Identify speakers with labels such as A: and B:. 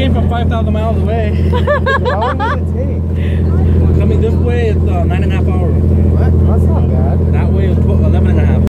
A: came from 5,000 miles away.
B: How long does it take?
A: Coming this way, it's 9.5